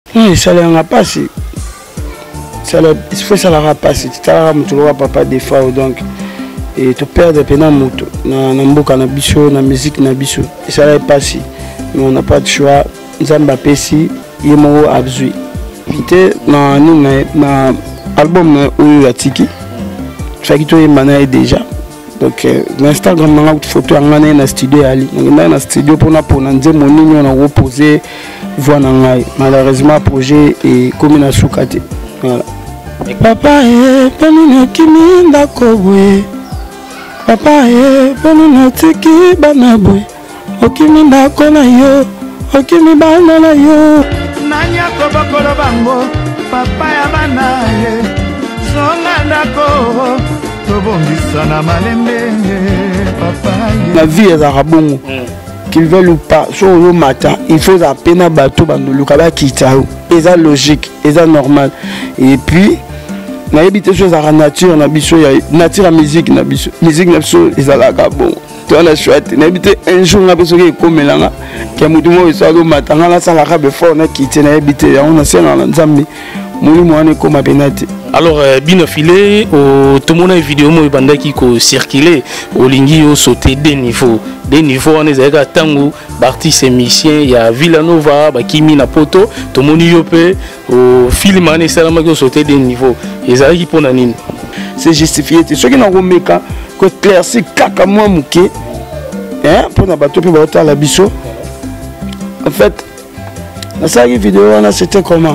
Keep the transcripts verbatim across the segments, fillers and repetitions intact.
Oui, ça n'a pas si. Il faut ça la passer. Tu as un papa des fois donc et tu perds des peines moto. Na mboka na biso, na musique na biso. Et ça n'est pas si. Mais on n'a pas de choix. Nzamba pesi yemo abzui. Vite na na album où ya tiki. Faki to yemana déjà. Donc l'Instagram na photo ngana na studio ali. Na na studio pour na pour na nzemo nini on a reposé voix na ngai. Malheureusement projet est comme na soukate. Voilà. Papa eh penina kimi ndako bwe. Papa eh penina tiki bana bwe. Okimi ndako na yo, okimi bana na yo. Nanya ko bakolo bango, papa ya bana ye. Songa ndako, tobongisa na malembe papa ye. La vie est à bongo. Qu'ils veulent ou pas, sur le matin, il faut à peine bateau bandolo kaba kitao. Et ça logique, et ça normal. Et puis na habité chose à la nature, na biso ya nature à musique na biso. Musique na biso ils ala ka bon. Tu as la chouette, na habité un jour na biso qui comme là, qui a mutu mo so le matin na sala ka be fort na kité na habité on a sena na nzambe. Muli mo ane comme penati. Alors bien filé au tout monde vidéo mo banda qui ko circuler au lingi au sauter des niveaux. Des niveaux on est à tango artiste musicien il y a Villanova ba kimi na poto to moni yope au film on est seulement que sauter des niveaux et ça qui pour nanine c'est justifié ce qui na romeka que clairci kaka moi muke hein pour na bato pe ba la biso en fait la série vidéo on a c'était comment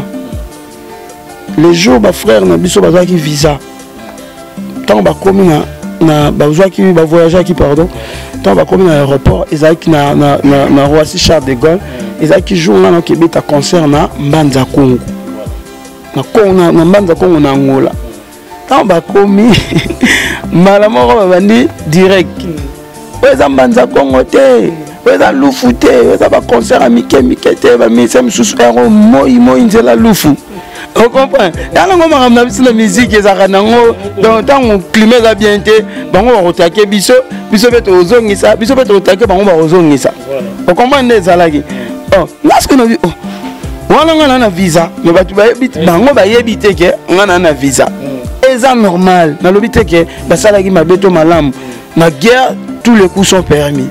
les jours ba frère na biso ba qui visa tant ba comme na na ba qui ba voyager qui pardon tant ba comme na aéroport ezaki na na na Roissy Charles de Gaulle ezaki jour là na kebeta concert na Mbanza Congo na Congo na Mbanza Congo na Angola tant ba comme mala moko bandi direct oza Mbanza Congo te oza lufu te oza ba concert à Mike Mike te ba mise msusu ero moi moi nzela lufu. On comprend. Dans le moment où la musique est à Ranango, dans le temps où le climat est bien, on va attaquer Bisso, Bisso va aux zones, Bisso va attaquer, on va aux zones. On comprend les alagis. Oh, lorsque nous dit, on a un visa, mais tu vas habiter, on va y habiter, on a un visa. Et c'est normal. Dans l'habité, la salagi m'a béto malam, ma guerre, tous les coups sont permis.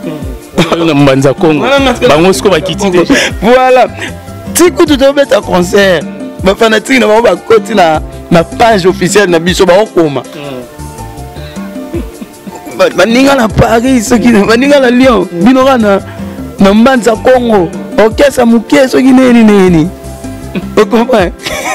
Voilà. Si tu te mets à concert, ma fanatique na ba koti na na page officielle na biso ba okoma baninga na Paris soki baninga na Lyon bino kana na Mbanza Congo okesa muke soki neni neni o comprends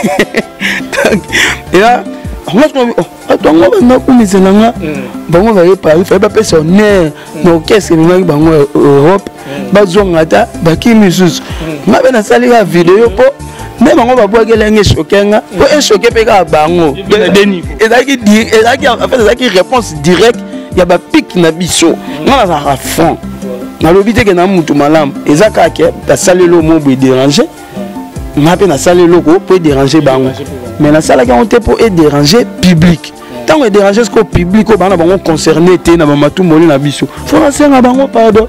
et là on va oh atongo ba na kumisela nga bango ba Paris fa ba pesa honneur na okesa ni bango Europe ba zonga ta ba kimisusu ngabe na sali la vidéo po mais on va voir que l'un choqué, un choqué pega bango. Et là qui dit, et là qui en fait ça qui réponse directe, il y a ba pic na biso. On a ça à fond. Na lobité que na mutu malam, et ça ka ta salle lo mo be déranger. Na pe na salle lo ko peut déranger bango. Mais na salle qui on te pour déranger public. Tant que déranger ce que public au bana bango concerné té na mamatu moli na biso. Faut na senga bango pardon.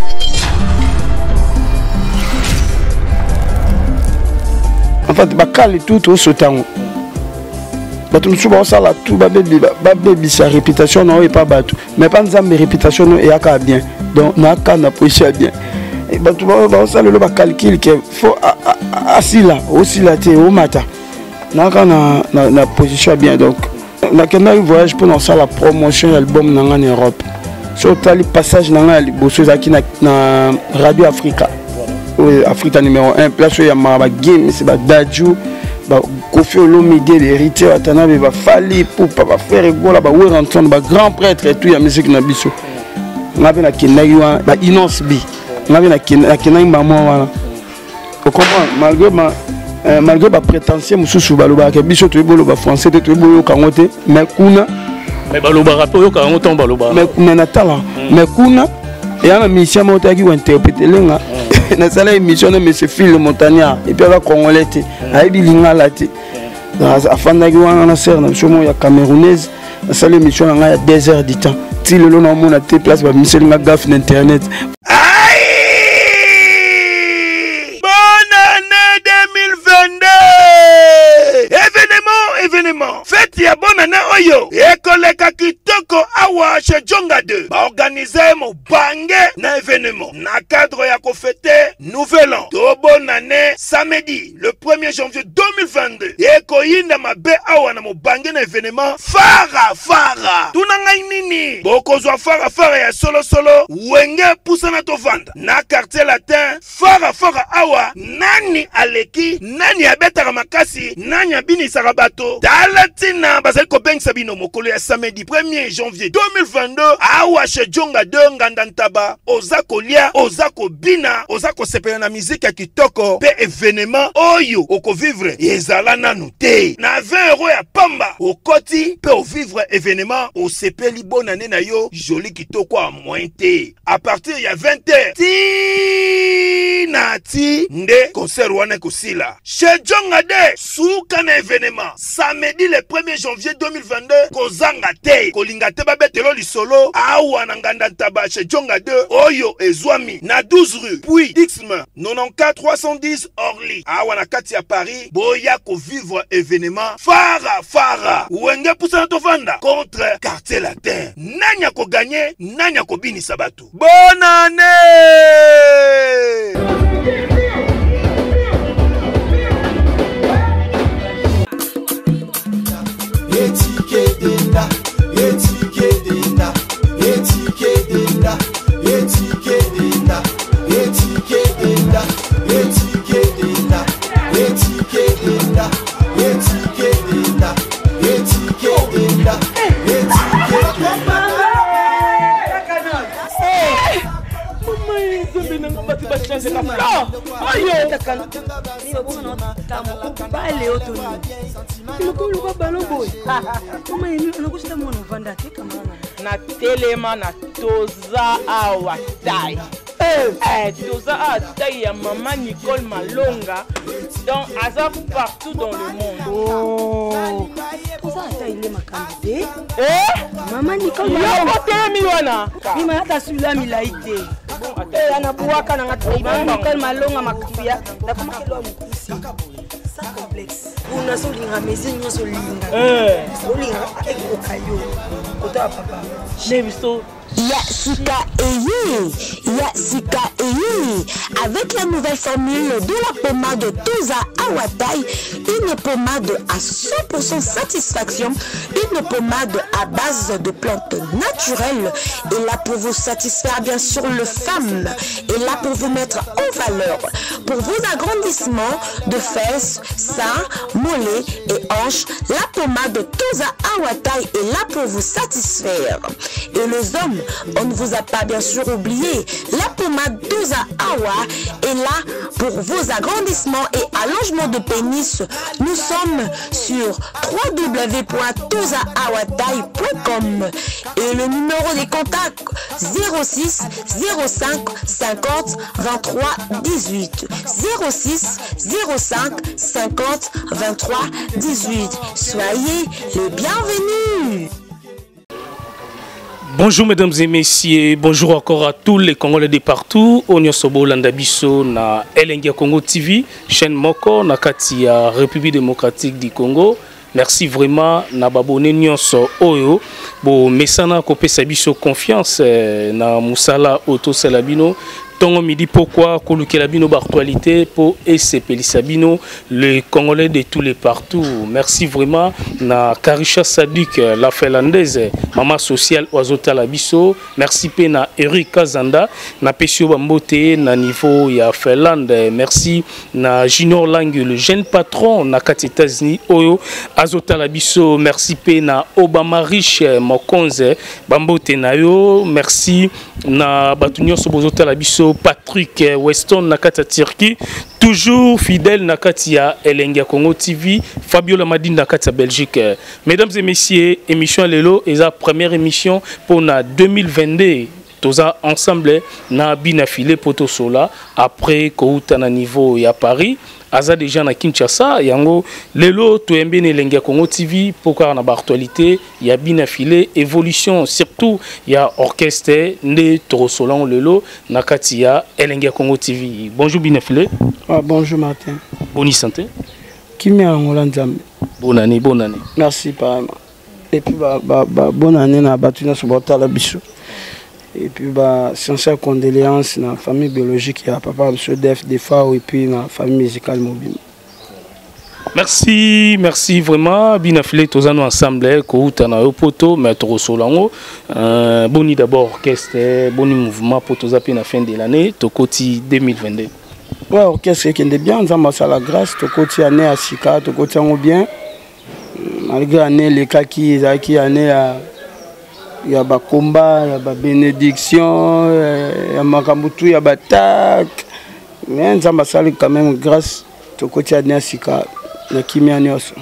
En fait, bakal et tout au sautant. Batou nous souvent ça là tout baby baby sa réputation non est pas batou. Mais pas nous mes réputation non est à bien. Donc na ka na poche bien. Et batou ba ça le ba calcul que faut assis là aussi là té au matin. Na ka na na position bien donc. Na kena voyage pour lancer la promotion album na en Europe. Sur le passage na nga liboso zaki na Radio Africa. Africa numéro un, place où il y a ma game, c'est Dadju, Kofi Olomide, l'héritier, Atanabe, va Fali, pour pas faire égola, bah ouais entendre, bah grand prêtre et tout, il y a musique nabiso. On a bien la Kenaïwa, bah Inons B, on a bien la Kenaï maman voilà. Vous comprenez, malgré ma malgré ma prétention, monsieur Soubaloba, que biso tu es beau le français, tu es beau le kangote, mais kuna, mais baloba rapport au kangote en baloba. Mais mais natala, mais kuna, et un mission montagne qui interpréter lenga. Na sala émission mais c'est Phil Montagnard et puis avec congolais ayi bilinga lati afanda ki wana na sœur na chomo ya camerounaise na sala émission nga ya deux heures du temps ti lelo na mona te place ba misel nga gaf na internet. Bonne année deux mille vingt-deux. kitoko awa chez Djonga deux ba organiser mo bange na événement na cadre ya ko fêter nouvel an to bonne année samedi le premier janvier deux mille vingt-deux et ko yinda mabe awa na mo bange na événement fara fara tuna ngai nini boko zo fara fara ya solo solo wenge pusana to vanda na quartier latin fara fara awa nani aleki nani abeta makasi nani abini sarabato dalatina bazali ko bengsa bino mokolo ya samedi premier janvier deux mille vingt-deux awa chez Djonga deux ngandantaba oza kolia oza kobina oza kosepela na musique ya kitoko pe événement oyo oko vivre ezala nanu te na vingt euros ya pamba okoti pe o vivre événement o sepeli bonne année na yo joli kitoko a moins te à partir ya vingt heures ti na ti nde concert wana kosila chez Djonga deux suka na événement samedi le premier janvier deux mille vingt-deux kozanga te kolinga te babetelo lisolo awa na ngandantaba chez Djonga deux oyo ezwami na douze rue puis Dixme quatre-vingt-quatorze trois cent dix Orly awa na kati ya Paris boya ko vivre événement fara fara wenge pusana to vanda contre quartier latin nanya ko gagner nanya ko binisa batu bonne année. Etiqueta, etiqueta, etiqueta, etiqueta, etiqueta, etiqueta, etiqueta, etiqueta, etiqueta, na telema na toza awa tai eh toza awa tai ya maman Nicole Malonga donc aza partout dans le monde. Oh toza tai le makambe eh maman Nicole Malonga telemi wana bima hata sula milaite eh ana buwaka na ngati maman Nicole Malonga makambia na kuma kelo mkusi sa complexe una solinga mezi nyoso linga eh solinga ekokayo kota papa nebiso Yasika Eye, Yasika Eye, avec la nouvelle formule de la pommade Toza Awatai, une pommade à cent pour cent satisfaction, une pommade à base de plantes naturelles, et là pour vous satisfaire bien sûr le femme, et là pour vous mettre en valeur, pour vos agrandissements de fesses, seins, mollets et hanches, la pommade Toza Awatai est là pour vous satisfaire. Et les hommes, on ne vous a pas bien sûr oublié, la pommade Toza Awa est là pour vos agrandissements et allongements de pénis. Nous sommes sur w w w point toza awatai point com et le numéro des contacts zéro six zéro cinq cinquante vingt-trois dix-huit zéro six zéro cinq cinquante vingt-trois dix-huit. Soyez les bienvenus. Bonjour mesdames et messieurs, bonjour encore à tous les Congolais de partout. Onyo Sobo Landabiso na Elengia Congo T V, chaîne Moko na kati ya République démocratique du Congo. Merci vraiment na babone nyonso oyo bo mesana ko pesa biso confiance na musala auto salabino. Tongo midi pourquoi kolukela bino actualité pour esepelisa bino le Congolais de tous les partout. Merci vraiment na Karisha Sadik la finlandaise maman sociale oazota la biso. Merci pe na Eric Kazanda na pesio bambote na niveau ya Finlande. Merci na Junior Lang le jeune patron na kati États-Unis oyo azota la biso. Merci pe na Obama Riche Mokonze bambote na yo. Merci na batunyo sobozota la biso. Patrick Weston Nakata Turquie, toujours fidèle Nakatia Elengia Congo T V, Fabiola Madine Nakata Belgique. Mesdames et messieurs, émission Lelo est la première émission pour na deux mille vingt-deux. Toza ensemble na binafilé poto sola après kouta na niveau ya Paris. Aza déjà na Kinshasa yango lelo toyembe ne Elengia Congo T V pourquoi na actualité ya binafilé évolution surtout ya orchestre ne torosolan lelo na kati ya Elengia Congo T V. Bonjour binafilé. Ah, bonjour Martin. Bonne santé. Kimi Angola Nzambe. Bonne année, bonne année. Merci pareillement. et puis bah, bah, bah, bonne année na batuna subota la biso. Et puis bah sincère condoléances na famille biologique ya papa monsieur Def Defa et puis na famille musicale mobile. Merci, merci vraiment. Bien affilé tous nous ensemble, Kouta na Opoto, Maître Solango. Euh, boni d'abord orchestre, boni mouvement pour tous à la fin de l'année, Tokoti deux mille vingt-deux. Ouais, orchestre qui est bien, nous avons la grâce, Tokoti année à Sika, Tokoti en bien. Malgré l'année, les cas qui qui année à il y a des combats, il y a des bénédictions, il y a des makambutu, il y a des attaques. Mais nous avons quand même grâce, Tokoti année à Sika. Na kimia nyoso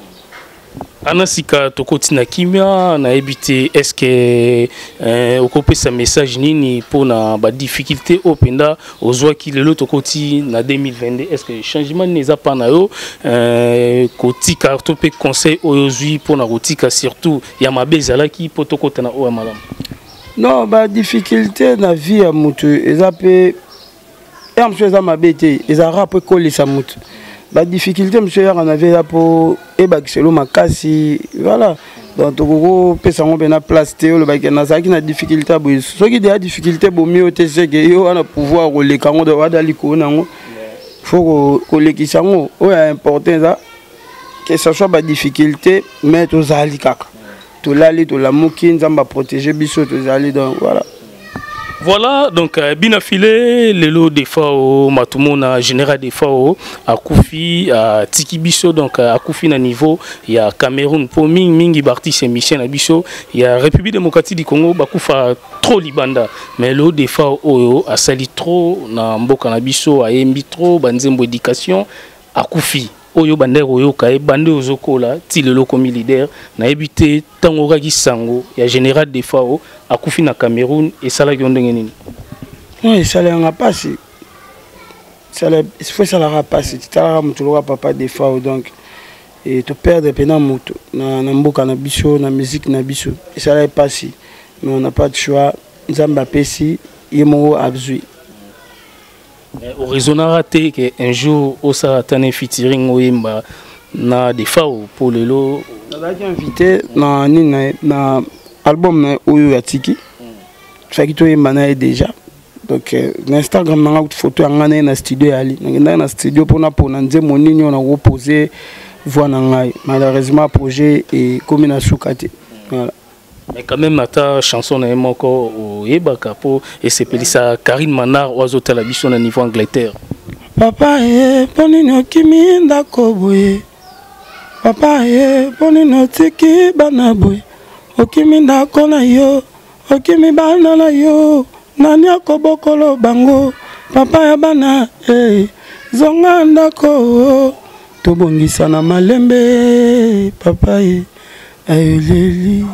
anasika tokoti na kimia na ebité est-ce que euh, okopé sa message nini pour na ba difficulté openda ozwa ki lelo tokoti na deux mille vingt-deux est-ce que changement neza pa na yo euh, koti karto pe conseil oyozui pour na kotika surtout ya mabezala ki potokota na o malam non ba difficulté na vie ya mutu ezape ya mso eza mabete ezara pe kolisa mutu. La difficulté, monsieur, on avait là pour ébakiselo makasi, voilà. Donc, on peut s'en mettre en place, le bac na ça qui na difficulté, ceux qui a difficulté, bon mieux, tu sais que yo on a pouvoir rouler quand on doit d'aller courir, faut que les qui sont, ouais, important ça, que ça soit pas difficulté, mais tous allez kaka, tout l'allée, tout la mouki, on va protéger biso, tous allez donc voilà. Voilà, donc bien affilé, le lot des Fao, Matumona, général des Fao, à Koufi, à Tikibiso, donc à Koufi na niveau, il y a Cameroun, pour Ming, Mingi Barti, c'est Michel Abiso, il y a République démocratique du Congo, Bakoufa trop Libanda, mais le lot des Fao, Oyo, a sali trop, na Mboka Nabiso, a Yembi trop, Banzembo éducation, à Koufi. Oyo bander oyo kae bande ozoko la ti le loko leader na ebité tangoka kisango ya général de Fao akufi na Cameroun et sala yondenge nini oui ça n'a pas si ça il faut ça la passer tu t'as mutuloka papa de Fao donc et te perdre pendant moto na na mboka na biso na musique na biso et ça n'est pas si mais on n'a pas de choix nzamba pesi yemo abzui. Au raison raté qu'un jour au Saratane featuring Oimba na des Fao pour le lot. On a invité na na album Oyo Yatiki. Fait que toi Oimba déjà. Donc l'Instagram na une photo ngana na studio ali. Na na studio pour na pour na nzemo nini on a reposé voix na ngai. Malheureusement projet est comme na soukate. Voilà. Mais quand même, ta chanson est encore au Yébaka et c'est Pélissa Karine Manard, oiseau Talabichon à niveau Angleterre. Papa, eh, bonino kimi ndakoboye. Papa, eh, bonino tiki banaboye. Okimi ndako na yo, okimi bana na yo. Nani akobokolo bango, papa ya bana, eh, zonga ndako. Tobongisa na malembe, papa, eh, ayoleli.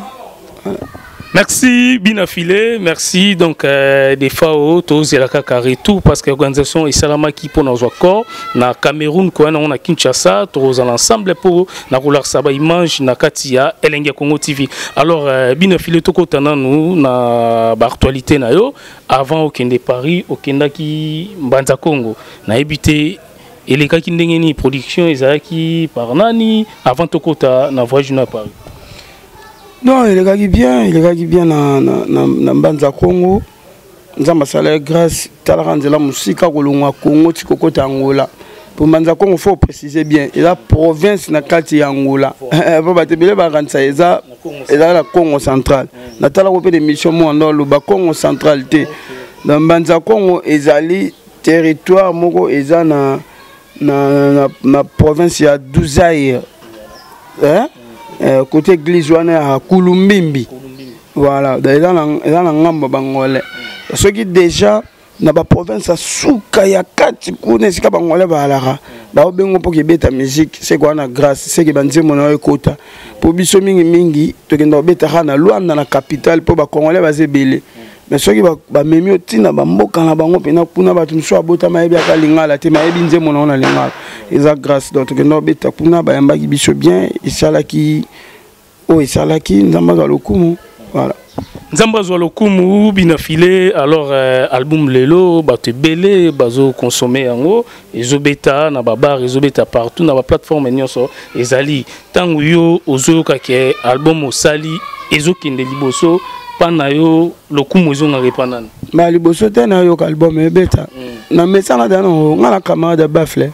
Merci bien affilé, merci donc euh, des Fao, tous et la Kakari tout parce que l'organisation est salama qui pour nos accords na Cameroun quoi on a Kinshasa tous ensemble pour na rouler saba image na Katia Elenge Congo T V. Alors euh, bien affilé tout côté na nous na actualité na yo avant au Kende Paris au Kenda qui Mbanza Congo na habité et les cas qui ndengeni production ezaki par nani avant tout côté na voyage na Paris. Non, il est bien, il est bien dans na Mbanza Congo. Nous avons salé grâce à la musique Congo, Tikoko Angola. Pour Mbanza Congo, il faut préciser bien, il y a la province na kati Angola. Pour batebele baranza eza eza la Congo centrale. Na tala ko pe des missions mo ndolo ba Congo centrale té. Dans Mbanza Congo ezali territoire moko eza na na na province ya Douzaïr. Hein? Euh, côté église à Kulumbimbi. Voilà, dans la ngamba bangolais. Ceux qui déjà dans la province à Souka ya kati kune sika bangolais balara. Ba obengo pour que beta musique, c'est quoi na grâce, c'est que banze mono ekota. Pour biso mingi mingi, to kenda beta na Luanda na capitale pour ba congolais bazebele. Mais ceux qui ba memi otina ba mboka na bango pena kuna ba tumso abota mayebi aka lingala te mayebi nze mono na lingala. Eza grâce donc que no beta kuna ba yamba ki biso bien et ça là qui oh et ça là qui nzamba ga lokumu voilà. Nzamba zo lokumu bina filé alors euh, album lelo ba te belé bazo consommer yango ezo beta na babar ezo beta partout na ba plateforme nyonso ezali tangu yo ozo ka ke album osali ezo kende liboso pana yo lokumu ezo ngare panana ma liboso te na yo ka album e beta mm. na mesana dano ngala camarade bafle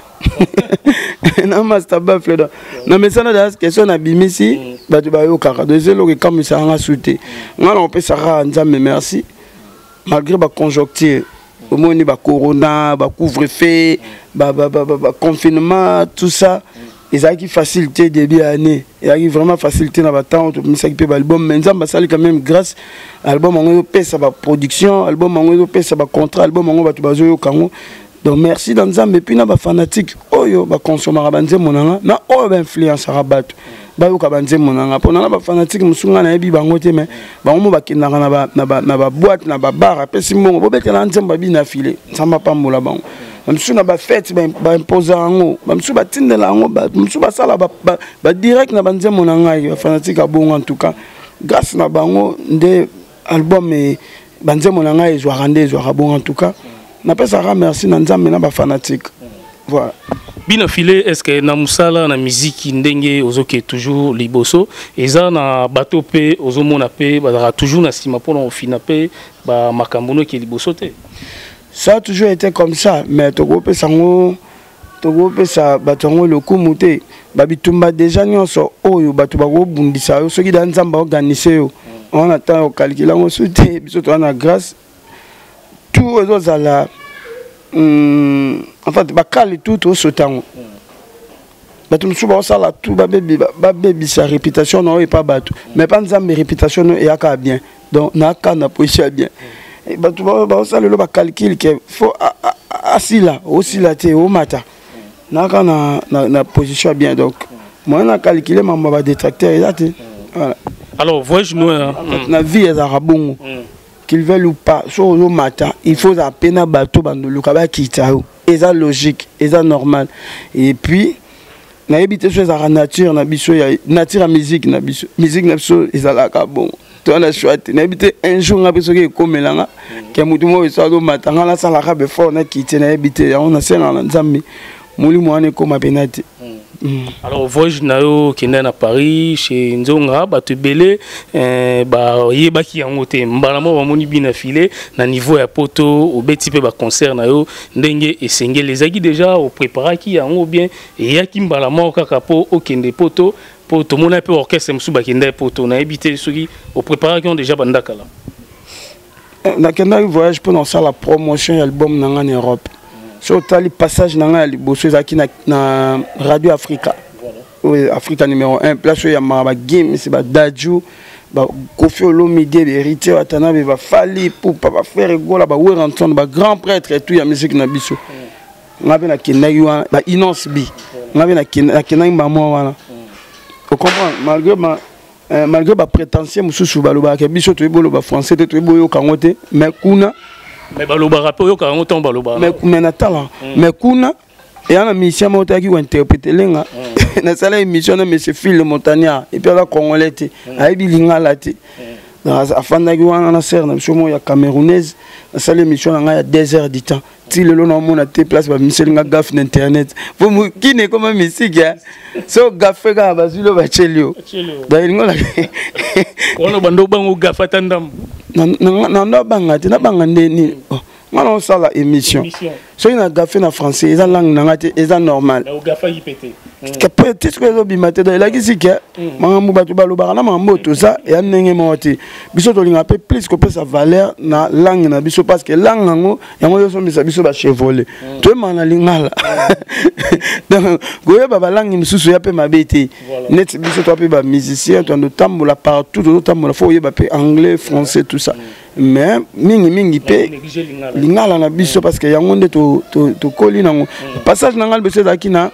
na master bafle na mesana da question na bimisi mm. batu ba yo kaka de zelo ke comme ça nga souté ngala on peut ça nzambe merci malgré ba conjoncture au moins ni ba corona ba couvre-feu ba ba ba ba confinement tout ça et ça qui facilité début année et qui vraiment facilité dans ba temps tout ça qui peut album mais nzambe sali quand même grâce album on peut ça ba production album on peut ça ba contrat album on batu ba zo yo kango. Donc merci dans nzambe puis na ba fanatique oyo ba consommer ba nzembo nanga na oyo ba influence rabat ba yo ka ba nzembo nanga pona na ba fanatique musunga na yebi bango te mais ba mo ba kinanga na ba na ba na ba boîte na ba bar apesi mbongo bo betela nzembo bi na filé nzamba pa mola bango msu na ba fête ba imposer ango msu ba tindela ango msu ba sala ba ba direct na ba nzembo nanga ba fanatique abongo en tout cas grâce na bango nde album e ba nzembo nanga ezwa rande ezwa rabongo en tout cas. Na pesa merci na nzambe na ba fanatique. Voilà. Bina filé est-ce que na musala na musique ndenge ozoke toujours liboso eza na bato pe ozomona pe ba toujours na sima pour on fina pe ba makambono ki liboso te. Ça a toujours été comme ça mais toko pe sango toko pe sa batongo lokumu te ba bitumba déjà nyonso oyo bato ba go bundisa yo soki da nzamba organiser yo on attend au calculer on soute biso to na grâce tout aux ala hum en fait ba kali tout au sotango ba tout suba osala tout ba bébé ba bébé sa réputation non et pas bateau mais pas nzambe réputation non et aka bien donc na ka na position bien et ba tout ba osala le ba calcul que faut asila osila te au mata na ka na na position bien donc moi na calculer mamba ba détracteur et là voilà alors voyage nous na vie est arabongo qu'ils veulent ou pas, sur le matin, il faut à peine bateau bandolo kaba kitao. Et ça logique, et ça normal. Et puis, na habité sur la nature, na biso ya nature à musique, na biso musique na biso et ça la bon. Toi na chouette, na habité un jour na biso qui comme là, qui a mutu mo ça le matin, na ça la rabe fort na kité na habité, on a ça na nzambi. Muli mo ane comme penate. Mm. Alors voyage nayo kenda na Paris chez Nzonga ba te belé euh ba yeba ki yango te mbala mo ba moni bina filé na niveau ya poto au beti pe ba concert nayo ndenge esenge les agi déjà au préparer ki yango bien et ya ki mbala mo kaka po okende poto po to mona pe orchestre msu ba kenda poto na ebité soki au préparer qui ont déjà bandaka là na kenda voyage pour lancer la promotion album nanga en Europe. Sur le passage dans la na Radio Africa. Oui, Africa numéro un. Place où il y a ma game, c'est ba Dadju, ba Kofi Olomide, héritier Watanabe, ba Fali pour papa faire rigola, ba Weranton, ba grand prêtre et tout il y a musique na biso. On a bien na Kenai ba Inons bi. On a bien na Kenai ba moi voilà. Vous comprenez malgré ma malgré ba prétentieux mususu ba loba ke biso to ebolo ba français to eboyo kangote mais kuna mais baloba rapport yo ka ngoto baloba mais mais na talent mais kuna et ana mission mota ki interpréter lenga na sala émission na monsieur Phil Montagnard et puis la congolais te aibi lingala te afanda ki wana na ser na biso ya camerounaise na sala émission na ya deux heures du temps ti lelo na mona te place ba monsieur nga gaf na internet vous mu kine comme musique so gafe ga bazilo ba chelio da ngola kono bando bango gafata ndam na na banga te na banga ndeni ngana on sala émission so ina gafé na français eza langue na ngate eza normal na gafa yipete que peut-être que zo bimate da la kisike mangambu batu baloba na mangambo to ça et annenge moti biso to linga pe plus que sa valeur na langue na biso parce que langue ngo yango yo so misa biso ba chevoler to mana lingala donc goye ba langue misusu ya pe mabete net biso to pe ba musicien to ndo tambola partout to tambola fo yeba pe anglais français tout ça mais mingi mingi pe lingala na biso parce que yango nde to to to koli nango passage nangal biso zaki na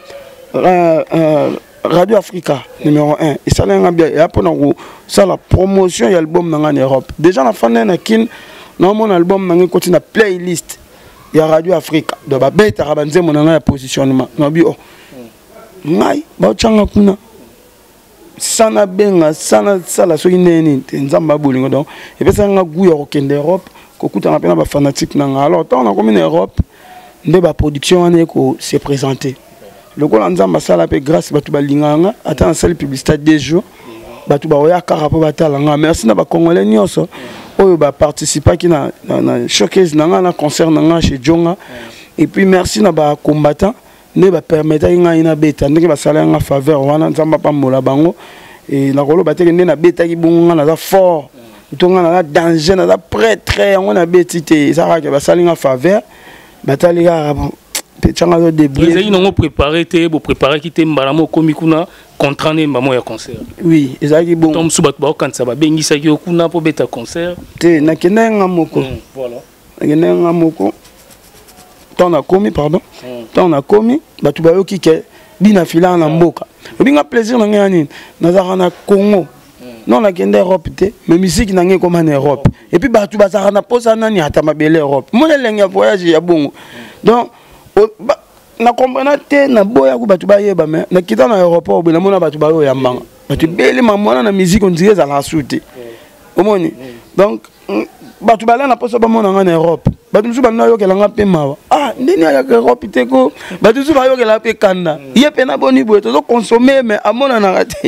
Radio Africa numéro un et ça n'a bien et après on ça la promotion et album en Europe déjà la fin na kin non mon album na continue na playlist il y a Radio Africa de ba beta rabanze mon na positionnement no bi oh ngai ba changa kuna sana benga sana sala soki neni te nzamba bolingo donc et puis ça nga goût ya kokende Europe kokuta na pena ba fanatique na nga alors tant na comme en Europe nde ba production wana ko se présenter le ko nzamba sala pe grâce batu balinganga ata na salle publicité des jours batu ba oya kara po batala nga merci na ba congolais nyonso oyo ba participer ki na na showcase na nga na concert na nga chez Djonga et puis merci na ba combattant ne ba permettre nga ina beta ndenge ba sala nga faveur wana nzamba pa mola bango et na kolo bateke ne na beta ki bunga na za fort tonga na danger na za prêt très on a betité ça ka ba sala nga faveur batali ga petchanga do débrouiller ils ont préparé te bo préparer ki te mbala mo komi kuna contrat ne mbamo ya concert oui ezaki bon tom subat ba kanisa ba bengisa ki kuna po beta concert te na kenenga moko voilà na kenenga moko tant na komi pardon tant na komi batu bayoki ke bina fila na mboka obinga plaisir na ngani nazaka na Congo non na kende Europe te mais musique na ngi comme en Europe et puis batu bazaka na posa nani ata mabele Europe mona lenga voyage ya bongo donc na comprendre te na boya ku batu bayeba mais na kita na aéroport na mona batu bayo ya mbanga batu bele mamona na musique on dirait za la soute omoni donc batu bala na posa ba mona nga na Europe batu musu bana yo kelanga pe mawa ah ndeni ya Europe te ko batu musu ba yo kela pe kanda ye pe na boni boye to consommer mais amona na raté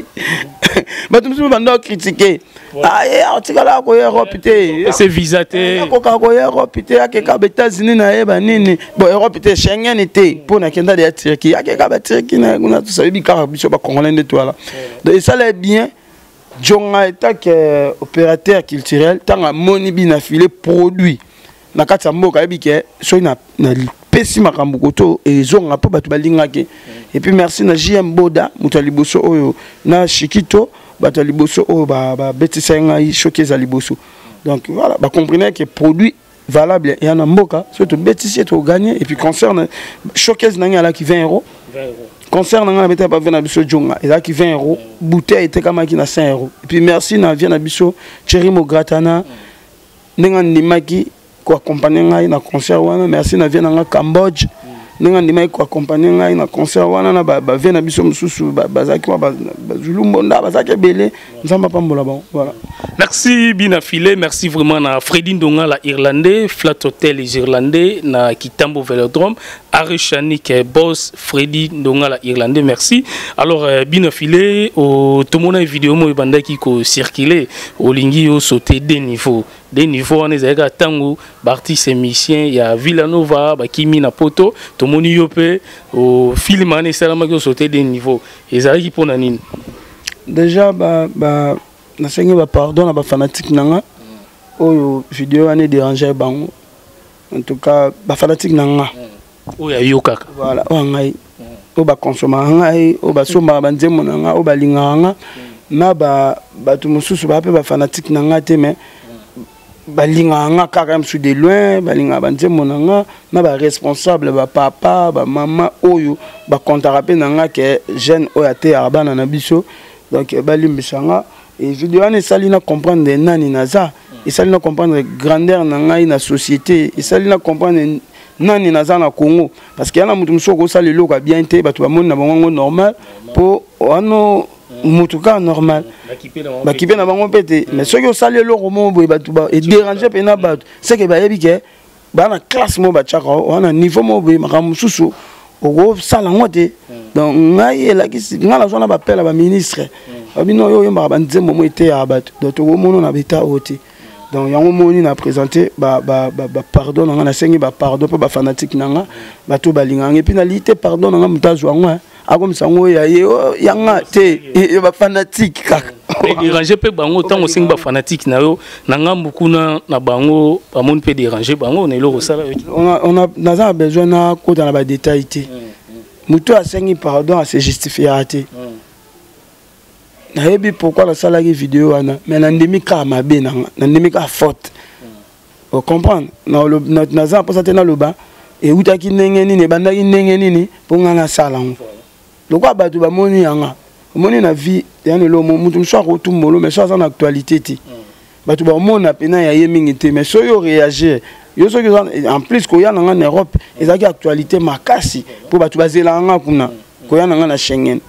batu musu bana critiquer ah ye atikala ko Europe te c'est visa te ko ka ko Europe te ya ke ka États-Unis na ye ba nini bon Europe te Schengen te pour na kenda de Turquie ya ke ka ba Turquie na kuna to sabi ka biso ba congolais de toi là donc ça l'est bien Djonga est que opérateur culturel tant à moni bina filé produit na kati mboka yebi ke so na na pesi makambo koto et zonga po batu balinga ke et puis merci na J M Boda mutaliboso oyo na Shikito bataliboso oyo ba ba betisa ngai showcase liboso donc voilà ba comprenez que produit valable et en mboka surtout betisi to gagner et puis concerne showcase na ngala qui vingt euros concert na beta pas venir biso Djonga et là qui vingt euros bouteille était comme qui na cinq euros et puis merci na vient na biso Cherry Mogratana nenga ndimaki ko accompagner ngai na concert wana merci na vient na Cambodge nenga ndimaki ko accompagner ngai na concert wana na ba vient na biso mususu bazaki ba Zulumbo nda bazaki belé nzamba pambola bon voilà. Merci Bina Filé, merci vraiment à Freddy Ndonga la Irlandais, Flat Hotel les Irlandais, na Kitambo Velodrome, Arishanik boss Freddy Ndonga la Irlandais, merci. Alors euh, Bina Filé, au tout le monde vidéo mo banda qui ko circuler au lingi au sauter des niveaux. Des niveaux on est à tango, artiste musicien, il y a Villanova, ba Kimi na poto, tout le monde yopé au film on est seulement qui sauter des niveaux. Et ça qui pour nanine. Déjà bah bah na sengi ba pardon na ba fanatique nanga oyo vidéo ane déranger bango en tout cas ba fanatique nanga oya yokaka voilà o ngai o ba consommer ngai o ba somba ba nzemo nanga o ba linganga na ba batu mususu ba pe ba fanatique nanga te mais ba linganga kaka msu de loin ba linga ba nzemo nanga na ba responsable ba papa ba mama oyo ba kontara pe nanga ke jeune oya te abana na biso donc balimbisanga et vidéo ane salina comprendre nani naza et salina comprendre grandeur na ngai na société et salina comprendre nani naza na Congo parce que yana mutu musoko sali loka bien te batu ba mona bango normal pour ano mutuka normal ba kipe na bango pete mais ceux qui sali loko mo boy batu ba et déranger pe na batu c'est que ba yebi ke ba na classe mo ba chaka wana niveau mo boy makamu susu ogo sala ngote donc ngai la ki ngala zona ba pela ba ministre abino yo yomba ba nzembo mo ete ya batu donc to mono na beta oti donc yango moni na présenter ba ba ba pardon nga na sengi ba pardon pe ba fanatique nanga ba to balinga et puis na lité pardon nga mutazo ngo akom sango ya yanga te ba fanatique kaka déranger pe bango tango sengi ba fanatique na yo na ngambu kuna na bango ba mon pe déranger bango na lo sala on a on a naza besoin na ko dans ba détail te muto a sengi pardon a se justifier ate nayebi pourquoi la salle vidéo wana mais nandemi ka mabe nanga nandemi ka faute o comprendre na lo naza pour ça te na loba et utaki ndenge nini bandaki ndenge nini pour ngana sala ngo lokwa batu ba moni yanga moni na vie yani lo mutu mso ko tumbolo mais ça en actualité ti batu ba mona pena ya yemingi te mais so yo réagir yo so en plus ko yana en Europe ezaki actualité makasi pour batu bazela nga kuna ko yana nga na Schengen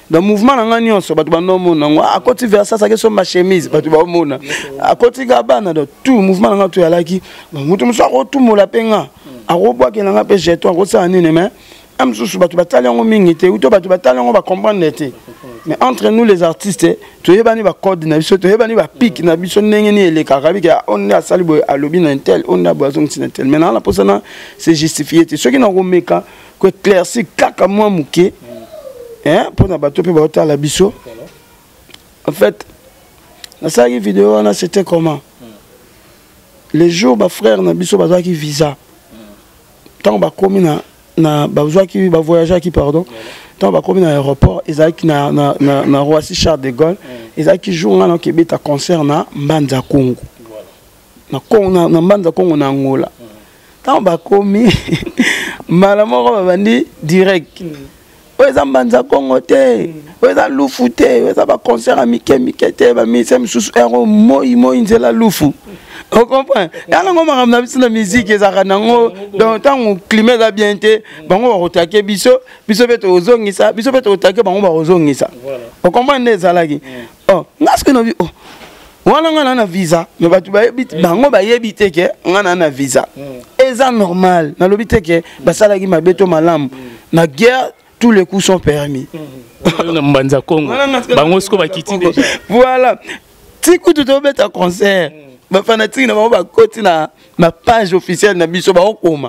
dans mouvement nanga nyonso bato bando mona ngo akoti versa ça que so ma chemise bato ba mona akoti gabana do tout mouvement nanga to yalaki mutu muso ko tumola penga akobwa ke nanga pe jeton ko sa nini mais am susu bato batali ngo mingi te uto bato batali ngo ba comprendre te mais entre nous les artistes to yebani ba code na biso to yebani ba pic na biso ndenge ni ele kakabi ke on a sali boy alobi na intel on a boison na intel maintenant la posana c'est justifié te ceux qui n'ont meka que éclairci kaka moi muke hein pour na bato pe ba ota la biso en fait la série vidéo on a c'était comment les jours ba frère na biso ba qui visa tant ba komi na na ba qui ba voyager qui pardon tant ba komi na aéroport ezaki na na na, na Roissy Charles de Gaulle ezaki jour na ke beta concert na Mbanza Congo na Congo na, na Mbanza Congo na Angola tant ba komi malamoko ba bandi direct oza Mbanza Congo te oza lufu te oza ba concert amike mike te ba mise msusu ero moi moi nzela lufu. On comprend. Yana ngoma ramna biso na musique ezaka nango donc tant climat za bien te bango ba rotake biso biso beto ozongisa biso beto otake bango ba ozongisa. On comprend neza laki. Oh, ngaske no bi oh. Wana ngana na visa mais batu ba yebi bango ba yebi te ke ngana na visa. Eza normal na lobi te ke basala ki mabeto malamu na guerre tous les coups sont permis. Na Mbanza Congo. Bango sko ba kiti déjà. Voilà. Tiku tu to beta concert. Ba fanatique na ba koti na ma page officielle na biso ba okoma.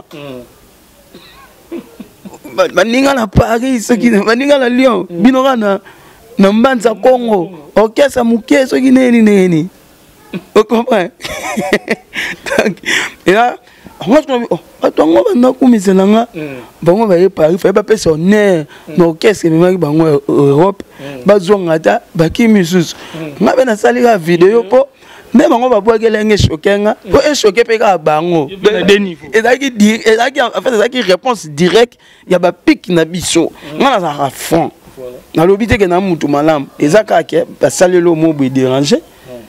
Ba ninga na Paris soki ba ninga na Lyon bino kana na Mbanza Congo orchestre muke soki neni neni. Vous comprenez? Donc et là moi je dis oh atongo banda kumisela nga bango ba ye Paris fa ba pesa honneur na orchestre me maki bango Europe ba zonga ta ba kimisusu ngabe na salika vidéo po même on va voir que l'un choqué, pour un choqué péga bango. Et ça qui dit, et ça qui en fait ça qui réponse directe, il y a pas pic na biso. On a ça à fond. Na l'obité que na mutu malam, et ça qui a salé le mot pour déranger.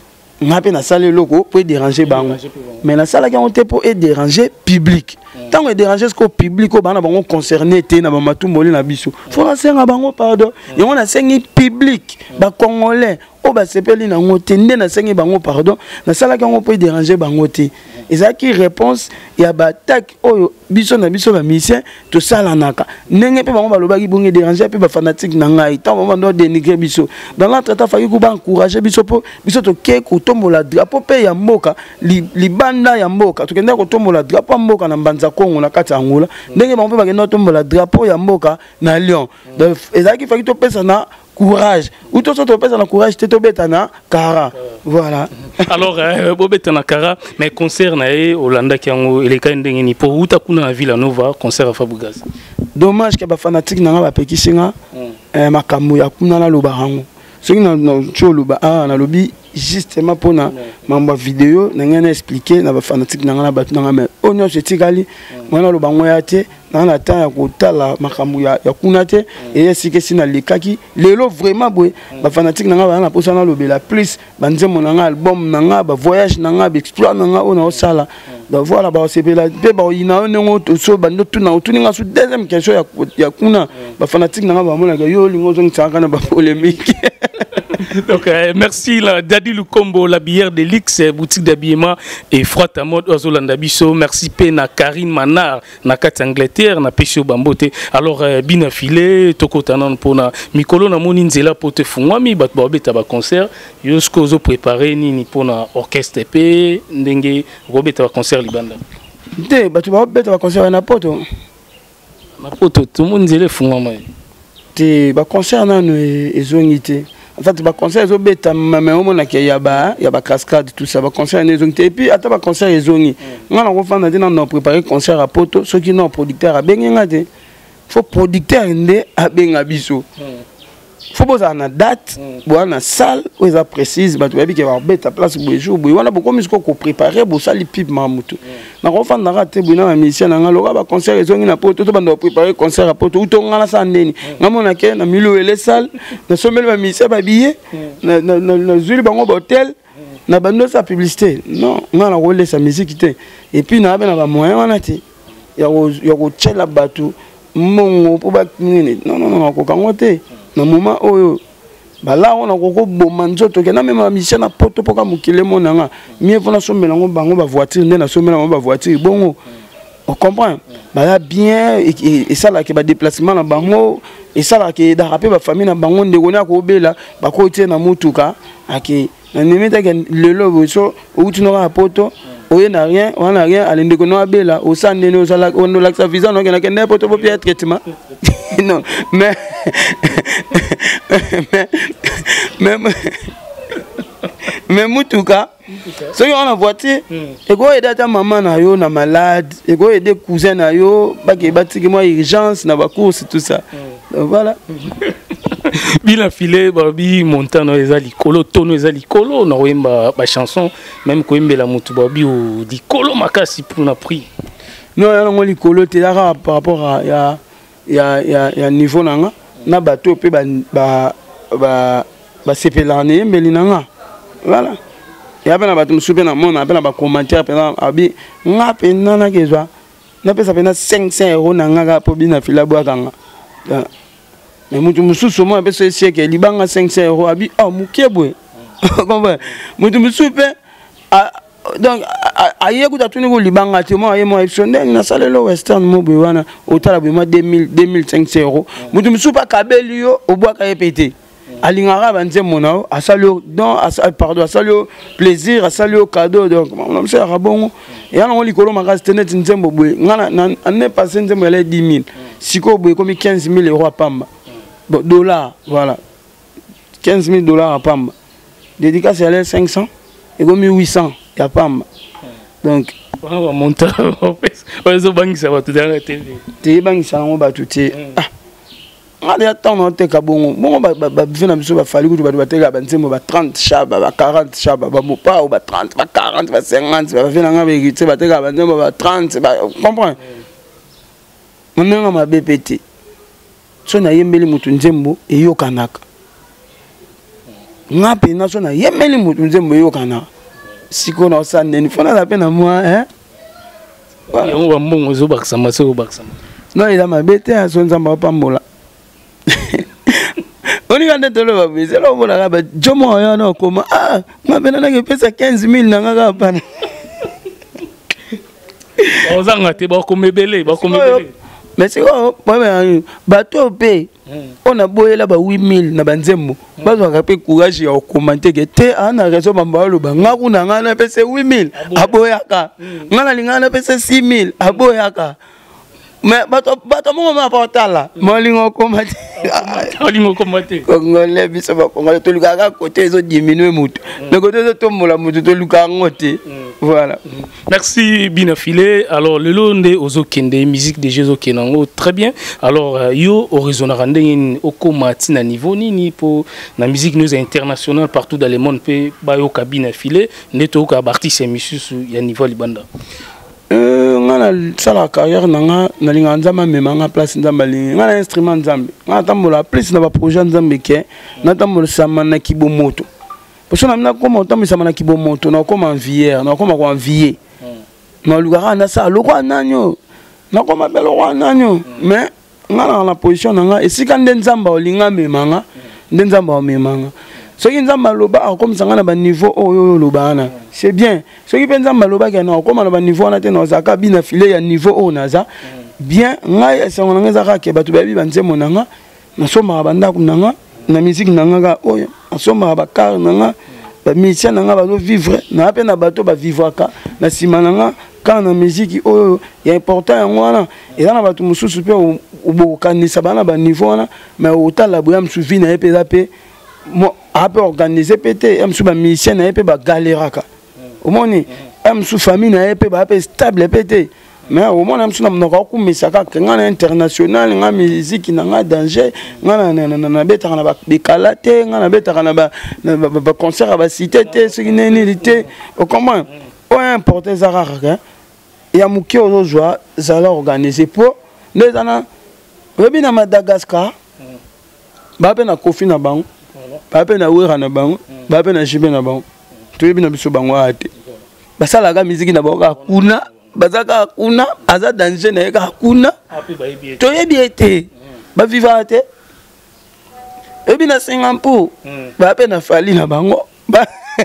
On a peine à saler le logo pour déranger bango. Mais la salle qui a été pour déranger public. Tant que déranger ce qu'au public, au bango bango concerné, t'es na bama tout molé na biso. Faut la serre à bango pardon. Et on a saigné public, ba congolais. Oh bah c'est pas li na ngote nde na sengi bango pardon na sala ka ngo peut déranger bango te eza ki réponse ya ba attaque oyo biso na biso ba mission to sala naka ndenge pe bango baloba ki bonge déranger pe ba fanatique na ngai tant moment do dénigrer biso dans l'entretien fa ki ku ba encourager biso po biso to ke ko tombola drapeau pe ya mboka li libanda ya mboka to kenda ko tombola drapeau mboka na Mbanza Congo na kati Angola ndenge bango pe ba kenda tombola drapeau ya mboka na Lyon donc eza ki fa ki to pesa na courage ou tout ça tu peux courage tu te betana kara voilà alors euh, bobetana kara mais concert na e Hollanda qui ngo eleka ndenge ni pour uta kuna na Villanova concert à Fabregas dommage que ba fanatique na ba pekisinga eh makambo ya kuna na lobarango soki na choluba ah na lobi justement pour na mamba vidéo na ngana expliquer na ba fanatique na ngana batu na mais onyo setikali mwana lobango ya te na na temps ya kotala makambo ya kuna te et sike sina lekaki lelo vraiment boy ba fanatique na ngana na posa na lobela plus banzemo na ngana album na ngana ba voyage na ngana exploit na ngana ona osala donc voilà ba sepela pe ba ina onengo to so bando tuna otuninga su deuxième question ya ya kuna ba fanatique na ngana ba mona yo lingo zo nsanga na ba polémique. Donc euh, merci la Dadi Lukombo, la bière de Lix, boutique d'habillement et frotte à mode Ozolanda Bisso. Merci Pena Karine Manard, na kat Angleterre, na Pesio Bambote. Alors euh, bien filé, toko tanan pona mikolo na moni nzela pote fungwami bat bobe taba concert. Yosko zo préparé ni ni pona orchestre pe ndenge robe taba concert libanda. Te bat bobe taba concert na poto. Na poto tout monde nzela fungwama. Te ba concert na no ezongité. En fait, le concert est obéta, mais au moins il y a ba, il y a ba cascade tout ça. Le concert est zongi. Et puis attends, le concert est zongi. On a refait on a préparé concert à poto. Ceux qui n'ont producteur à bengengade, faut producteur inde à bengabiso. Faut poser une date, boire une salle où ils précisent. Bah tu vas bien qu'il va bête place pour les jours. On a beaucoup mieux qu'on préparer pour ça les pipes mamutu. Na refait on a raté pour une mission. On a le gars concert est zongi na poto. Tout le monde préparer concert à poto. Où ton gars ça ndeni. Na mon aké na milieu les salles. Na sommet le mission ba billet. Na na na zuli bango hôtel. Na bando sa publicité. Non, on a roulé sa musique té. Et puis na ben na ba moyen on a té. Ya ya ko tchela batu. Mongo pour ba non non non ko kangote. na moment oyo bala on a koko boma nzoto ke na même mission na poto poka mukile monanga mieux vona somela ngo bango ba voiture nde na somela ngo ba voiture bongo on comprend bala bien et ça là que ba déplacement na bango et ça là que da rapper ba famille na bango ndeko na ko bela ba ko tie na mutuka ake na nimeta ke lelo so outi no ka poto oye na rien on a rien ale ndeko no bela o sande no sala on la sa visa no ke na ke ne poto po pied traitement non mais mais mais mutuka so yo na voiture et go aider ta maman na yo na malade et go aider cousin na yo ba ke batiki moi urgence na ba course tout ça donc voilà bila filé babi montano ezali kolo tono ezali kolo na wemba ba chanson même ko embela mutu babi o di kolo makasi pour na prix non ya ngoli kolo te là par rapport à ya ya ya ya niveau nanga na bato pe ba ba ba ba sepelane mbeli nanga voilà ya pena bato msupe na mona pena ba commentaire pena abi ngape nana kezwa na pesa pena cinq cents euros nanga ka po bina fila bwa kanga mais mutu mususu mo pesa siècle libanga cinq cents euros abi ah mukebwe comprends mutu musupe donc aye kuta tuni ko libanga te mo aye mo optionné na salelo western mo be wana otala be ma deux mille deux mille cinq cents euros mutu musupa kabeli yo obwa ka epete alingara banze monao asalio donc pardon asalio plaisir asalio cadeau donc on sait rabongo et on likolo makasi tenet nzembo boye ngana année passée nzembo elle dix mille siko boye comme quinze mille euros à pamba dollars voilà quinze mille dollars à pamba dédicace elle cinq cents et comme huit cents à pamba donc on va monter on va bangi ça va tout dans la télé te bangi ça on va tout ngade attendre te ka bongo bongo ba ba vina biso ba fali kutu ba ba teka ba nzembo ba trente chaba ba quarante chaba ba mopa ou ba trente ba quarante ba cinquante ba vina nga be kitse ba teka ba nzembo ba trente ba comprends monenga ma B P T so na yembeli mutu nzembo eyokanaka ngape na so na yembeli mutu nzembo eyokanaka siko na osande ni fona la pena moi hein on va mbongo zo baksa maso baksa non il a ma bête à son nzamba pambola on y a des tolo ba c'est là on la ba jomo ya na koma ah ma bena na ke pesa quinze mille na nga pa on zanga te ba ko mebele ba ko mebele mais c'est quoi bato pe on a boyela ba huit mille na banzembo bazo ka pe courage ya commenter que te ana raison bamba lo ba ngaku na ngana pesa huit mille aboyaka ngana lingana pesa six mille aboyaka mais bato bato mo ma portala molingo commenter molingo commenter ngole biso ba ngole to luka côté zo diminuer mutu mais côté zo to mola mutu to luka ngote voilà. Merci Bina Filé. Alors le londe ozo kende musique de Jésus kenango très bien. Alors yo horizon rande au komati na niveau nini pour la musique nous internationale partout dans le monde pe ba yo Bina Filé neto ka artiste misus ya niveau libanda. Euh ngana sala carrière nanga na linga nzamba memanga place nzamba linga ngana instrument nzambe ngana tambola plus na ba projet nzambe ke na tambola sama na kibomoto. Parce que na koma otambi sama na kibomoto na koma envier na koma ko envier na lugara na sa lokwa nanyo na koma belo kwa nanyo mais ngana na position nanga esika nde nzamba olinga memanga nde nzamba o memanga so ki nzamba loba comme ça ngana ba niveau oyo loba na c'est bien so ki pe nzamba loba ke na koma na ba niveau na te na zaka Bina Filé ya niveau o naza bien ngai esa ngana zaka ke batu babi banzemo nanga na soma banda kunanga na musique nanga oyo asoma ba car nanga ba musicien nanga ba vivre na pe na bato ba vivaka na sima nanga quand na musique oyo ya important yango wana eza na bato mususu pe obokanisa bana ba niveau wana mais otala boya msuvi na pe pe mo ape organiser pété msu ba musicien na pe ba galeraka omoni msu famille na pe ba pe stable pété mais au moins on a mnoko kumisaka ngana international nga musique nga danger ngana na na beta na ba kalate ngana beta na ba ba concert ba cité te ce qui n'est nilité au comment on importer zaraka ya muki ozwa zala organiser pour les ana rebi na Madagascar ba pe na Kofi na bango ba pe na Wera na bango ba pe na Jibe na bango to yebi na biso bango ate basala ga musique na bango kuna bazaka kuna aza danger na eka kuna to yebi ete ba vivate et bien na Singapour ba pe na fali na bango ba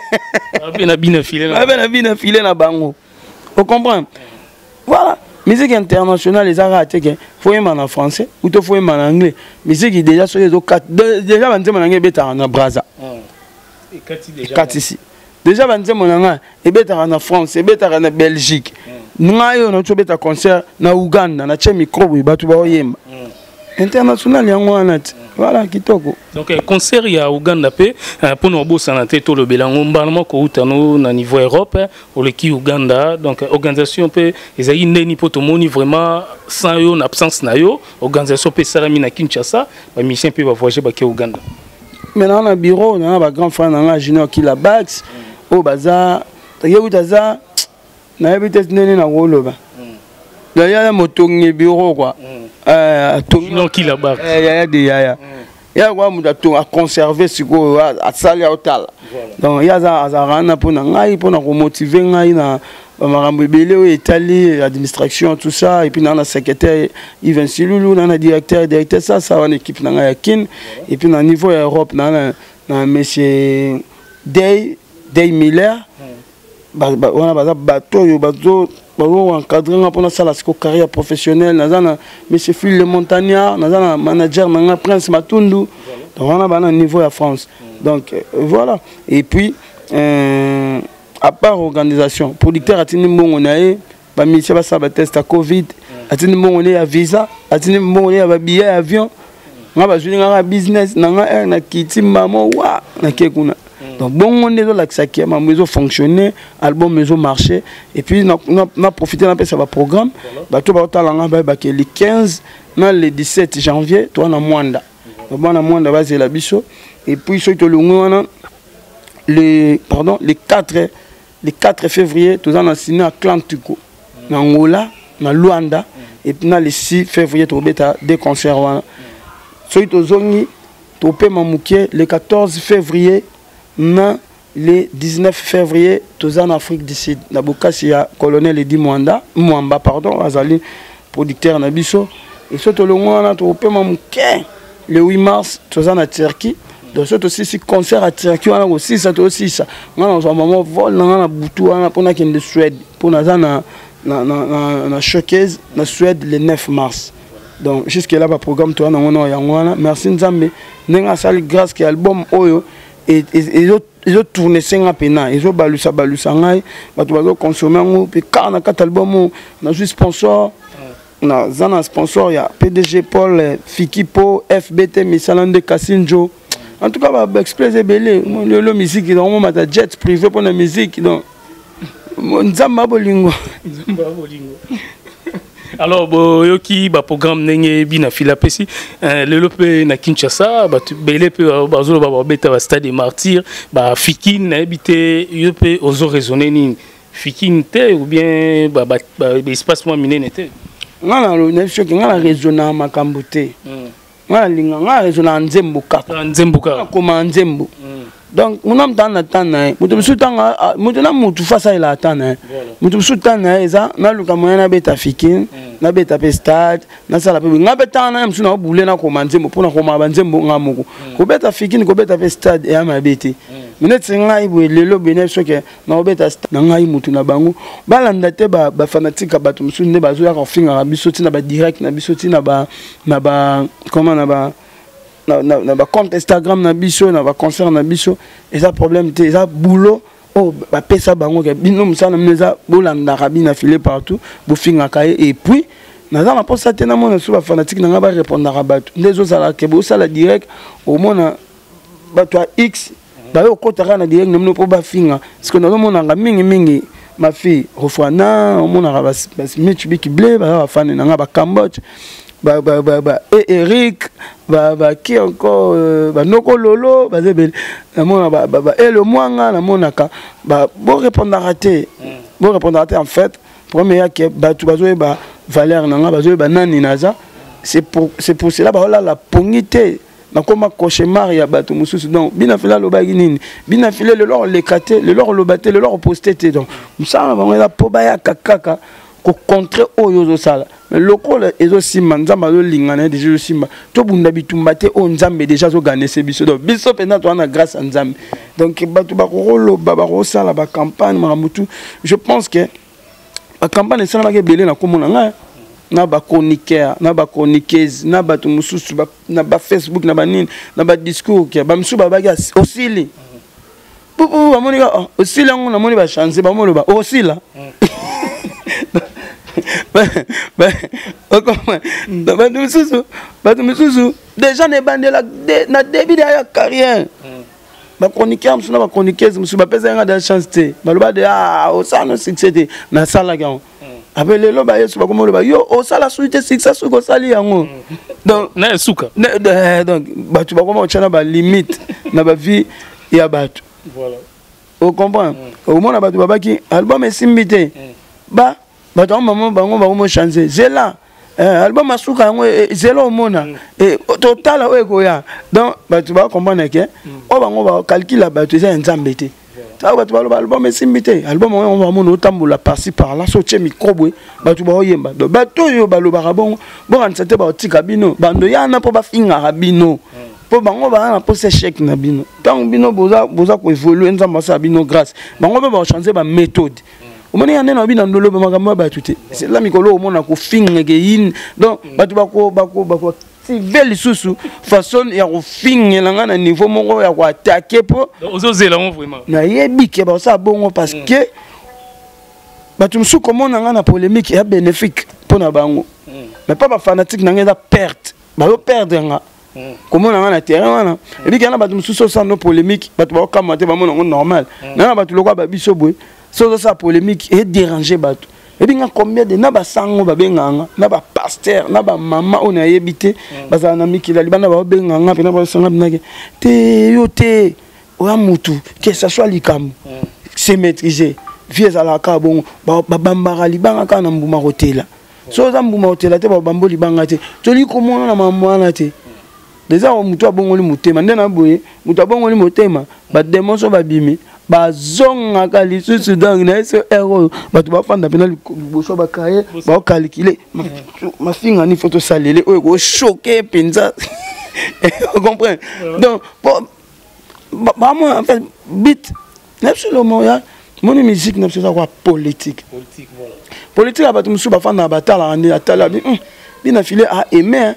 pe na bina filé na ba na bina filé na bango vous comprenez voilà musique internationale les arrêtés que faut aimer en français ou te faut aimer en anglais musique déjà sur les quatre déjà banze mon anglais beta na Brazza et quatre déjà quatre ici déjà banze mon anglais et beta na France et beta na Belgique ngayo na to beta concert na Uganda na che micro ba tu ba oyemba international yango anat voilà kitoko donc concert ya Uganda pe pour nous bossa na teto le belango mbalama ko utano na niveau Europe au leki Uganda donc organisation pe ezali ndeni poto moni vraiment sans yo na absence na yo organisation pe salami na Kinshasa ba mission pe ba voyager ba ke Uganda maintenant na bureau na ba grand frère na Junior Killa Bax au baza yebutaza na yebite ndeni na woloba là il y a motongi bureau quoi euh Junior Killa Bax il y a des yaya il y a quoi mudato à conserver ce ko à salia hotel donc il y a za azarana pour na ngai pour na motiver ngai na marambo belé au Italie administration tout ça et puis na na secrétaire Yves Silulu na na directeur directeur ça ça en équipe na ngai kin et puis na niveau Europe na na monsieur Day Day Miller ba on a ba bateau yo bateau on encadré pour ça la carrière professionnelle nazana monsieur Phil le Montagnard nazana manager nanga Prince Matundu donc on a un niveau à France donc voilà et puis euh, à part organisation producteur atini mbongo nae ba mission ba sa ba test à Covid atini mbongo ne ya visa atini mbongo ne ya ba billet avion ngaba juli nga business nanga air na kiti mamo wa na kekuna donc bon on est dans l'accès qui a maison fonctionner album maison marché et puis on a profité d'un peu ça va programme bah tout va talanga bah bah le quinze non le dix-sept janvier toi na Mwanda donc bon na Mwanda base la biso et puis sur le long le pardon les quatre les quatre février tout en signé à Clantico na Angola na Luanda et puis na le six février tout beta des concerts sur to zongi to pe mamuke le quatorze février na le dix-neuf février tous en Afrique du Sud na bokasi ya colonel Edi Mwanda Mwamba pardon azali producteur na biso et surtout le ngwana to pe mamuke le huit mars tous en Turquie donc surtout aussi si concert à Turquie on a aussi ça aussi ça ngana zo maman vol na butu na pona kende Suède pona za na na na na showcase na Suède le neuf mars donc jusque là ba programme toi na ngona ya ngwana merci nzambe nenga sali grâce que album oyo et ils ont ils ont tourné cinq pena ils ont balusa balusa ngai bato bazo consommer ngo pe kana kat album na juste sponsor na zana sponsor ya P D G Paul Fikipo F B T Misalande Kasinjo en tout cas ba express belé le le musique dans moment ta jet privé pour la musique donc nzamba bolingo nzamba bolingo alors bo yoki ba programme nenge bina fila pesi le lope na Kinshasa ba belé pe bazo ba beta ba stade des martyrs ba Fikine na habité yope ozo raisonner ni Fikine te ou bien ba ba espace moi miné n'était ngala lo ne choki ngala raisonner makambo te ngala linga ngala raisonner nzembo kaka nzembo kaka koma nzembo donc on a dans la tane mutu sutanga mutu na mutu fasa ila tane mutu sutana eza na luka moyana beta Fikine na beta pe stade na sala pe ngabe tana msuna obule na koma nzembo pona koma banzembo ngamuko ko beta Fikine ko beta pe stade ya mabeti minute ngai bo lelo bene soke na obeta na ngai mutu na bango balanda te ba ba fanatique bato msuna ne bazo ya kofinga na biso tina ba direct na biso tina ba na ba comment na ba na na ba compte Instagram na biso na ba concert na biso et ça problème te ça boulot oh ba pesa bango ke bino musana meza bolanda rabina filé partout bo finga kaye et puis na za na posa te na mona so ba fanatique na ba répondre à bato ndezo sala ke bo sala direct au mona bato a X ba yo kotaka na direct nomno po ba finga parce que na mona nga mingi mingi ma fille refana au mona ba Mitsubishi blé ba fane na ba Cambodge ba ba ba ba et Eric ba ba qui encore ba noko lolo ba zebel na mona ba ba et le mwanga na monaka ba bon répondre raté bon répondre raté en fait premier que ba tu bazo ba valeur na nga bazo ba nani naza c'est pour c'est pour cela ba la pongité na koma cauchemar ya bato mususu donc bina fila lo ba nini bina file le lor le katé le lor lo baté le lor posté donc ça ba ngela po ba ya kakaka ko contrer oyo zo sala mais lokola ezo simba nzamba zo lingana déjà zo simba to bunda bitumba te o nzambe déjà zo gagner ce biso donc biso pena to na grâce à nzambe donc batu ba ko loba ba ko sala ba campagne maramutu je pense que la campagne sala ba ke belé na komona nga na ba chroniqueur na ba chroniqueuse na ba tumususu na ba Facebook na ba nini na ba discours ki ba msuba ba ga osili pou pou ba moni ga osili ngo na moni ba changer ba moni ba osila ba ba okoma ba tumususu ba tumususu déjà ne bandela na début de la carrière ba chroniqueur msuba ba chroniqueuse msuba pesa nga de chance te ba loba de ah osano succès na sala ga après le loba yesu ba komo loba yo o sala suite succès ko sali yango donc na suka donc ba tu ba komo chana ba limite na ba vie ya batu voilà o comprend au mona ba tu ba ki album esimbité ba ba to maman bango ba komo changer zela album asuka yango zelo mona et total o ko ya donc ba tu ba comprendre que o bango ba calculer ba tu c'est nzambe te ça va tu vas l'album esimbité album on va mon otambola par-ci par-là soche microbe ba tu ba oyemba do ba to yo ba lo ba bon bon ansete ba tika bino bando ya na po ba finga rabino po bango ba na po se chèque na bino tant bino boza boza ko évoluer nzamba sa bino grâce bango ba changer ba méthode o moni ande na bino ndolo ba makambo ba tuté c'est là mikolo o mona ko finga ke yin donc ba tu ba ko ba ko ba ko si belle sous façon ya ko finga nga na niveau moko ya ko attaquer po ozozela on vraiment na yebi ke ba ça bongo parce que ba tu msu comment nga na polémique ya bénéfique pour na bango mais pas ba fanatique na nga perte ba yo perdre nga comment nga na terrain wana et puis kana ba tu msu so sans no polémique ba tu ba commenter ba mon normal na ba tu lokwa ba biso boy so ça polémique et déranger ba tu et bien combien de na ba sango ba benganga na ba pasteur na ba mama on a yebité baza na mikila libana ba benganga pe na ba sanga binake te yo te o amutu que ça soit likam c'est maîtriser vieux à la ka bon ba bambara libanga kana mbuma hotela so za mbuma hotela te ba bambo libanga te to li komona na mama na te déjà o mutu abongoli mutema ndena boye mutu abongoli mutema ba demonso ba bimi bazonga kali susu donc na eso ero batu ba fanda pena liboso ba kaye ba calculer ma finga ni photo salele o ko choquer penza vous comprenez donc ba moi en fait bit absolument ya mon musique n'a pas quoi politique politique voilà politique ba tu musu ba fanda ba tala andi atala bi bina filé à aimer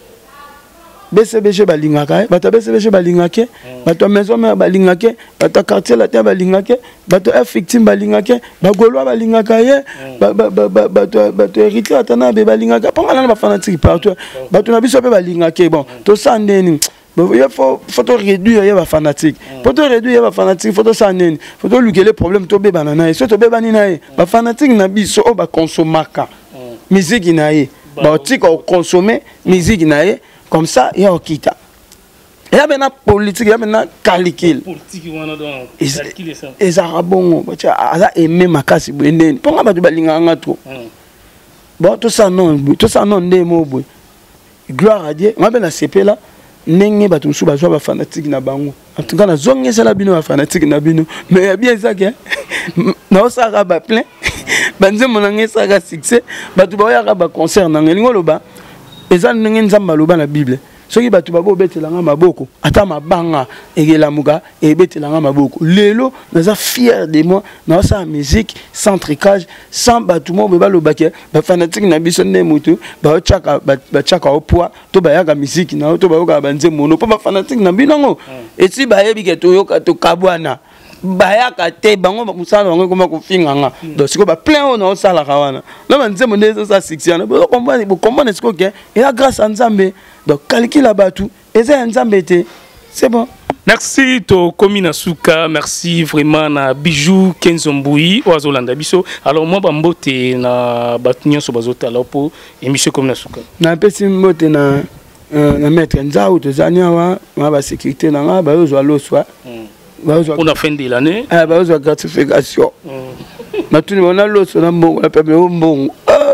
B C B G balingaka bato B C B G balingaka bato maison mère balingaka bato quartier latin balingaka bato F victime balingaka bagolwa balingaka ye bato bato héritier atana be balingaka ponga na ba fanatique partout bato na biso pe balingaka bon to sandeni il faut faut réduire ya ba fanatique faut réduire ya ba fanatique faut sandeni faut luguer les problèmes to be banana et surtout be banina ye ba fanatique na biso o ba consomaka musique na ye ba tika consommer musique na ye comme ça il y a okita il y a maintenant politique il y a maintenant calcul politique wana donc calculer ça les arabons bacha ala aimer makasi bende ponga batu balinga nga trop bon tout ça non tout ça non ndemo boy gloire à Dieu on va na sepela ndenge batu musu bazwa ba fanatique na bango en tout cas na zongeza la bino ba fanatique na bino mais bien ça que na osaka ba plein banze monanga saka succès batu ba ya ba concert na ngelingo loba eza ndenge nzamba loba na Bible soki batu babo betelanga maboko ata mabanga egelamuka ebetelanga maboko lelo naza fier de moi na sa musique sans tricage sans batu mo beba lobake ba fanatique na biso ne mutu ba chaka ba chaka au poids to ba yaka musique na to ba yoka banze mono po ba fanatique na binango eti ba yebi ke to yoka to kabwana bayaka te bango musala bango koma ko finganga donc siko ba plein on na sala kawana na banze mo ndezo sa section bo comprendre bo comprendre siko ke et la grâce à Nzambe donc calcule batu et ça Nzambe te c'est bon. Merci to Komina Suka, merci vraiment na Bijou Kenzomboui Oazolanda biso. Alors moi bambote na batunyo so bazota la po émission Komina Suka. Na pesi mbote na na maître Nzao to zania wa ma ba sécurité na nga ba yo zo loswa. Pour la fin de l'année. Ah bah aux gratification. Maintenant on a l'autre on a bon on appelle bon.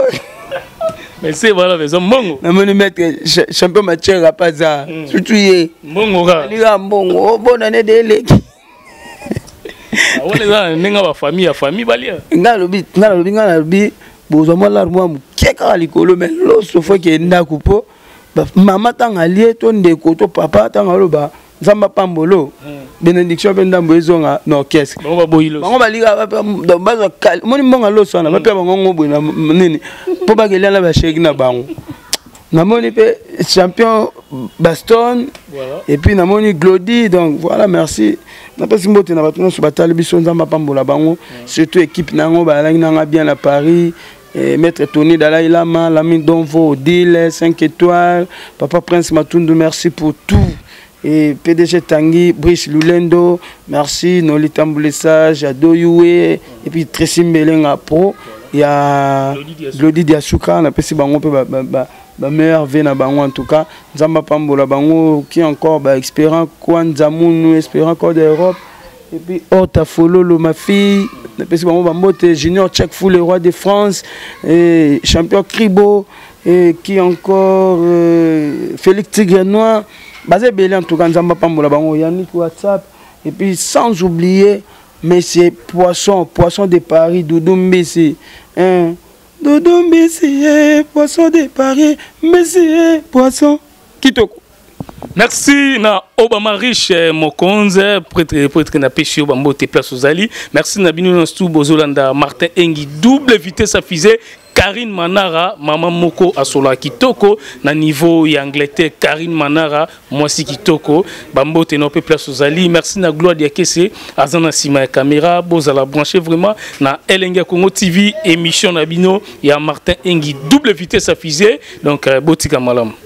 Mais c'est voilà les hommes bon. Na moni mettre champion matière à pas ça. Surtout yé. Bon ga. Li ga bon bonne année de leki. Ah on est là nenga ba famille à famille balia. Nga lobi nga lobi nga lobi bozwa mwa lar mwa moke kaka likolo mais loso fo ke ndako mpo mama ntango alie to ndeko to papa ntango aloba nzambe apambolo bénédiction mpe ndambo ezonga na orchestre bango balika bazwa moni mbongo loso wana bapea bango ngo boye na nini mpo bakelia na basheki na bango namoni mpe champion Baston et puis namoni Glody donc voilà merci napesi mbote na bato nyonso batali biso nzambe apambola bango surtout équipe nango balangi nanga bien à Paris. Et Maître Tony Dalai Lama, l'ami Donvo, Odile, cinq étoiles, Papa Prince Matundu, merci pour tout. Et P D G Tanguy, Brice Lulendo, merci, Nolita Mboulessa, Jado Yue, et puis Tracy Mbelenga Pro, il y a Glody Diasuka, on a passé bango, ma meilleure vie na bango en tout cas, Nzamba Pambola bango, qui encore, bah, espérant quoi, Nzamoun, espérant encore d'Europe. Et puis, oh, ta fololo, ma fille, Junior Tchèque Fou, le roi de France, et champion Kribo, et qui encore, euh, Félix Tigre Noir, basé Bélé en tout cas, Nzamba Pambola Bango, Yannick WhatsApp, et puis sans oublier, mais c'est Poisson, Poisson de Paris, Doudou Mbessi, hein, Doudou Mbessi, Poisson de Paris, Mbessi, Poisson, Kitoko. Merci na Obama Riche Mokonze prêtre prêtre na pêché Obama te place aux Ali. Merci na binu na stu bozolanda Martin Engi double vitesse à fusée. Karine Manara, Maman Moko Asola Kitoko, na niveau y Angleterre, Karine Manara, moi si Kitoko, Bambo Tenope place aux Ali, merci na Gloire Diakese, Azana Sima caméra, Bozala branché vraiment, na Elenga Congo T V, émission Nabino, y a Martin Engi double vitesse à fusée, donc Botika Malam.